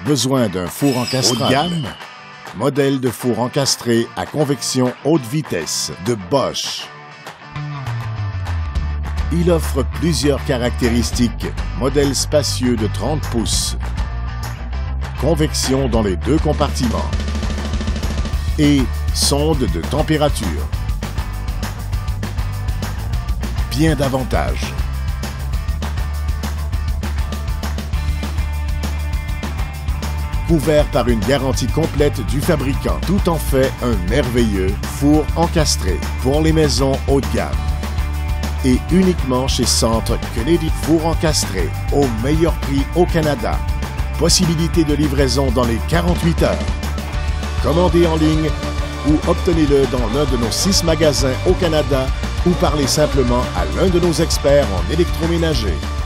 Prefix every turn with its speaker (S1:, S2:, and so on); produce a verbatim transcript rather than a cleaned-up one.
S1: Besoin d'un four encastrable? Haut de gamme? Modèle de four encastré à convection haute vitesse de Bosch. Il offre plusieurs caractéristiques. Modèle spacieux de trente pouces. Convection dans les deux compartiments. Et sonde de température. Bien d'avantages. Couvert par une garantie complète du fabricant. Tout en fait un merveilleux four encastré pour les maisons haut de gamme. Et uniquement chez Centre Kennedy. Four encastré au meilleur prix au Canada. Possibilité de livraison dans les quarante-huit heures. Commandez en ligne ou obtenez-le dans l'un de nos six magasins au Canada ou parlez simplement à l'un de nos experts en électroménager.